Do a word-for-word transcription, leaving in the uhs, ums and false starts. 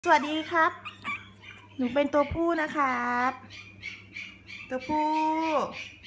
สวัสดีครับ หนูเป็นตัวผู้นะครับ ตัวผู้